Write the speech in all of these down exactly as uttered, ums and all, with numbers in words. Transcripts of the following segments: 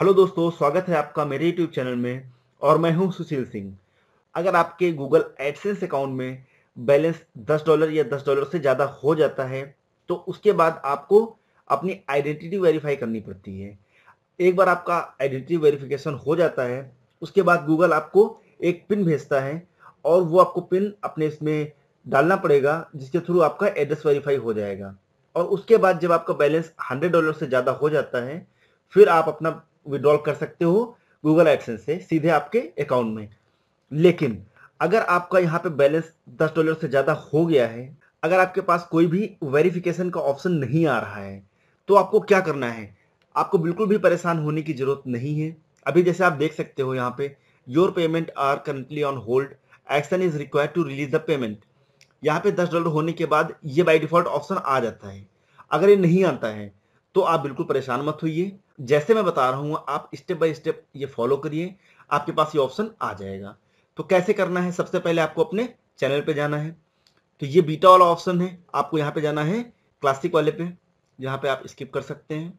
Hello दोस्तों, स्वागत है आपका मेरे यूट्यूब चैनल में और मैं हूं सुशील सिंह। अगर आपके गूगल एडसेंस अकाउंट में बैलेंस दस डॉलर या दस डॉलर से ज़्यादा हो जाता है तो उसके बाद आपको अपनी आइडेंटिटी वेरीफाई करनी पड़ती है। एक बार आपका आइडेंटिटी वेरिफिकेशन हो जाता है, उसके बाद गूगल आपको एक पिन भेजता है और वो आपको पिन अपने इसमें डालना पड़ेगा, जिसके थ्रू आपका एड्रेस वेरीफाई हो जाएगा। और उसके बाद जब आपका बैलेंस हंड्रेड डॉलर से ज़्यादा हो जाता है, फिर आप अपना विड्रॉल कर सकते हो गूगल एडसेंस से सीधे आपके अकाउंट में। लेकिन अगर आपका यहाँ पे बैलेंस दस डॉलर से ज़्यादा हो गया है, अगर आपके पास कोई भी वेरिफिकेशन का ऑप्शन नहीं आ रहा है, तो आपको क्या करना है? आपको बिल्कुल भी परेशान होने की ज़रूरत नहीं है। अभी जैसे आप देख सकते हो यहाँ पे, your payment are currently on hold, action is required to release the payment. यहाँ पे दस डॉलर होने के बाद ये बाय डिफॉल्ट ऑप्शन आ जाता है। अगर ये नहीं आता है तो आप बिल्कुल परेशान मत होइए। जैसे मैं बता रहा हूँ आप स्टेप बाय स्टेप ये फॉलो करिए, आपके पास ये ऑप्शन आ जाएगा। तो कैसे करना है? सबसे पहले आपको अपने चैनल पे जाना है। तो ये बीटा वाला ऑप्शन है, आपको यहाँ पे जाना है क्लासिक वाले पे, यहाँ पे आप स्किप कर सकते हैं।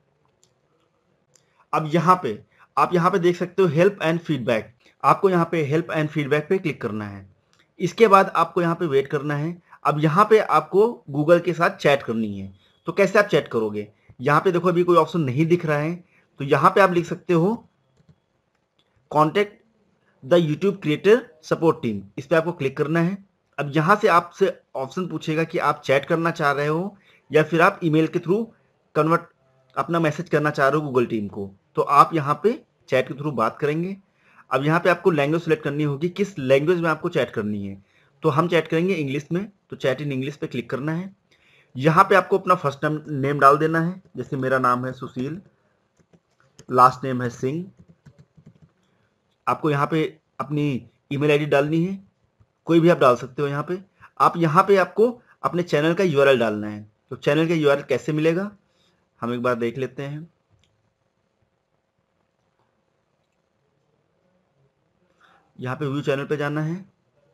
अब यहाँ पे आप यहाँ पे देख सकते हो हेल्प एंड फीडबैक। आपको यहाँ पे हेल्प एंड फीडबैक पे क्लिक करना है। इसके बाद आपको यहाँ पे वेट करना है। अब यहाँ पे आपको गूगल के साथ चैट करनी है। तो कैसे आप चैट करोगे? यहाँ पे देखो अभी कोई ऑप्शन नहीं दिख रहा है, तो यहाँ पे आप लिख सकते हो contact the YouTube creator support team. इस पर आपको क्लिक करना है। अब यहाँ से आपसे ऑप्शन पूछेगा कि आप चैट करना चाह रहे हो या फिर आप ईमेल के थ्रू कन्वर्ट अपना मैसेज करना चाह रहे हो गूगल टीम को। तो आप यहाँ पे चैट के थ्रू बात करेंगे। अब यहाँ पे आपको लैंग्वेज सेलेक्ट करनी होगी, किस लैंग्वेज में आपको चैट करनी है। तो हम चैट करेंगे इंग्लिश में, तो चैट इन इंग्लिश पे क्लिक करना है। यहाँ पे आपको अपना फर्स्ट नेम नेम डाल देना है। जैसे मेरा नाम है सुशील, लास्ट नेम है सिंह। आपको यहाँ पे अपनी ईमेल आईडी डालनी है, कोई भी आप डाल सकते हो। यहाँ पे आप यहाँ पे आपको अपने चैनल का यूआरएल डालना है। तो चैनल का यूआरएल कैसे मिलेगा हम एक बार देख लेते हैं। यहाँ पे व्यू चैनल पे जाना है।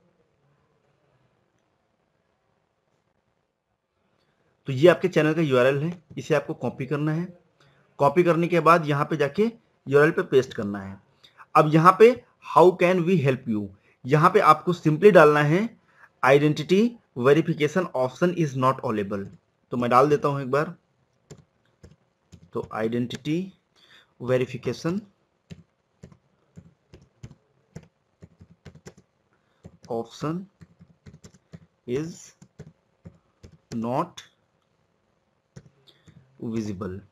तो ये आपके चैनल का यूआरएल है, इसे आपको कॉपी करना है। कॉपी करने के बाद यहाँ पे जाके यूआरएल पे पेस्ट करना है। अब यहाँ पे how can we help you, यहाँ पे आपको सिंपली डालना है identity verification option is not available. तो मैं डाल देता हूँ एक बार। तो identity verification option is not visible.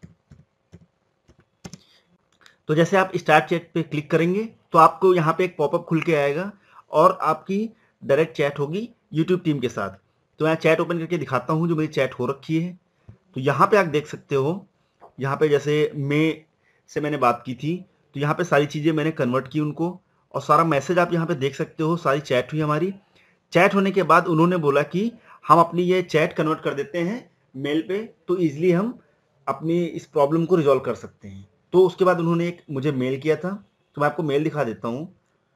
तो जैसे आप स्टार्ट चैट पे क्लिक करेंगे तो आपको यहाँ पे एक पॉपअप खुल के आएगा और आपकी डायरेक्ट चैट होगी यूट्यूब टीम के साथ। तो मैं चैट ओपन करके दिखाता हूँ जो मेरी चैट हो रखी है। तो यहाँ पे आप देख सकते हो, यहाँ पे जैसे मई से मैंने बात की थी, तो यहाँ पे सारी चीज़ें मैंने कन्वर्ट की उनको और सारा मैसेज आप यहाँ पे देख सकते हो। सारी चैट हुई हमारी। चैट होने के बाद उन्होंने बोला कि हम अपनी ये चैट कन्वर्ट कर देते हैं मेल पे, तो ईजिली हम अपनी इस प्रॉब्लम को रिजॉल्व कर सकते हैं। तो उसके बाद उन्होंने एक मुझे मेल किया था, तो मैं आपको मेल दिखा देता हूँ।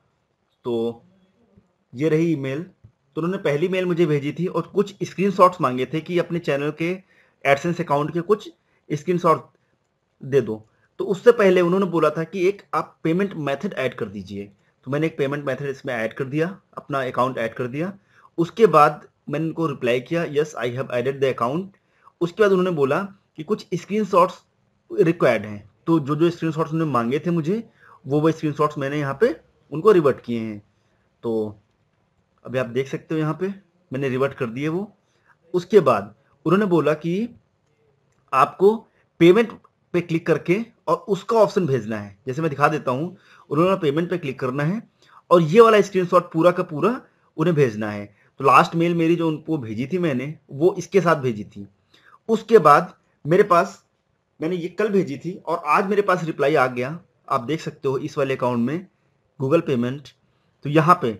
तो ये रही ईमेल। तो उन्होंने पहली मेल मुझे भेजी थी और कुछ स्क्रीनशॉट्स मांगे थे कि अपने चैनल के एडसेंस अकाउंट के कुछ स्क्रीनशॉट दे दो। तो उससे पहले उन्होंने बोला था कि एक आप पेमेंट मेथड ऐड कर दीजिए। तो मैंने एक पेमेंट मेथड इसमें ऐड कर दिया, अपना अकाउंट ऐड कर दिया। उसके बाद मैंने उनको रिप्लाई किया yes I have added the account. उसके बाद उन्होंने बोला कि कुछ स्क्रीनशॉट्स रिक्वायर्ड हैं। तो जो जो स्क्रीनशॉट्स उन्होंने मांगे थे मुझे, वो वो स्क्रीनशॉट्स मैंने यहाँ पे उनको रिवर्ट किए हैं। तो अभी आप देख सकते हो यहाँ पे मैंने रिवर्ट कर दिए वो। उसके बाद उन्होंने बोला कि आपको पेमेंट पे क्लिक करके और उसका ऑप्शन भेजना है। जैसे मैं दिखा देता हूँ, उन्होंने पेमेंट पे क्लिक करना है और ये वाला स्क्रीनशॉट पूरा का पूरा उन्हें भेजना है। तो लास्ट मेल मेरी जो उनको भेजी थी मैंने, वो इसके साथ भेजी थी। उसके बाद मेरे पास, मैंने ये कल भेजी थी और आज मेरे पास रिप्लाई आ गया। आप देख सकते हो इस वाले अकाउंट में गूगल पेमेंट। तो यहाँ पे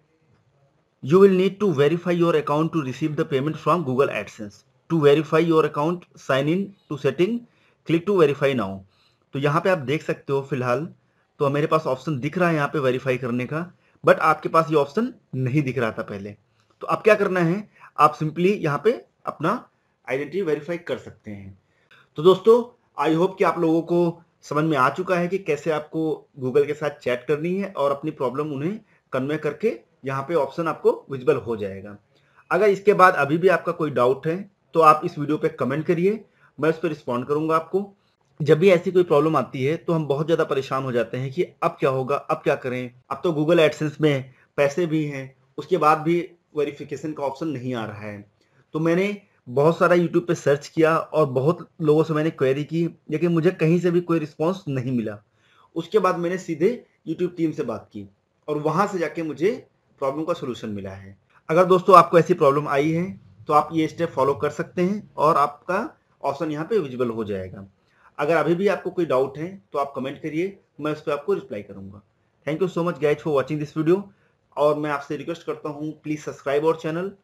you will need to verify your account to receive the payment from Google AdSense. To verify your account sign in to setting, click to verify now. तो यहाँ पे आप देख सकते हो फिलहाल तो मेरे पास ऑप्शन दिख रहा है यहाँ पे वेरीफाई करने का, बट आपके पास ये ऑप्शन नहीं दिख रहा था पहले। तो अब क्या करना है, आप सिंपली यहाँ पे अपना आइडेंटिटी वेरीफाई कर सकते हैं। तो दोस्तों आई होप कि आप लोगों को समझ में आ चुका है कि कैसे आपको गूगल के साथ चैट करनी है और अपनी प्रॉब्लम उन्हें कन्वे करके यहाँ पे ऑप्शन आपको विजिबल हो जाएगा। अगर इसके बाद अभी भी आपका कोई डाउट है तो आप इस वीडियो पे कमेंट करिए, मैं उस पर रिस्पॉन्ड करूंगा आपको। जब भी ऐसी कोई प्रॉब्लम आती है तो हम बहुत ज़्यादा परेशान हो जाते हैं कि अब क्या होगा, अब क्या करें। अब तो गूगल एडसेंस में पैसे भी हैं, उसके बाद भी वेरिफिकेशन का ऑप्शन नहीं आ रहा है। तो मैंने बहुत सारा यूट्यूब पे सर्च किया और बहुत लोगों से मैंने क्वेरी की, लेकिन मुझे कहीं से भी कोई रिस्पॉन्स नहीं मिला। उसके बाद मैंने सीधे यूट्यूब टीम से बात की और वहाँ से जाके मुझे प्रॉब्लम का सोल्यूशन मिला है। अगर दोस्तों आपको ऐसी प्रॉब्लम आई है तो आप ये स्टेप फॉलो कर सकते हैं और आपका ऑप्शन यहाँ पे विजिबल हो जाएगा। अगर अभी भी आपको कोई डाउट है तो आप कमेंट करिए, मैं उस पर आपको रिप्लाई करूंगा। Thank you so much guys for watching this video, और मैं आपसे रिक्वेस्ट करता हूँ प्लीज़ सब्सक्राइब आवर चैनल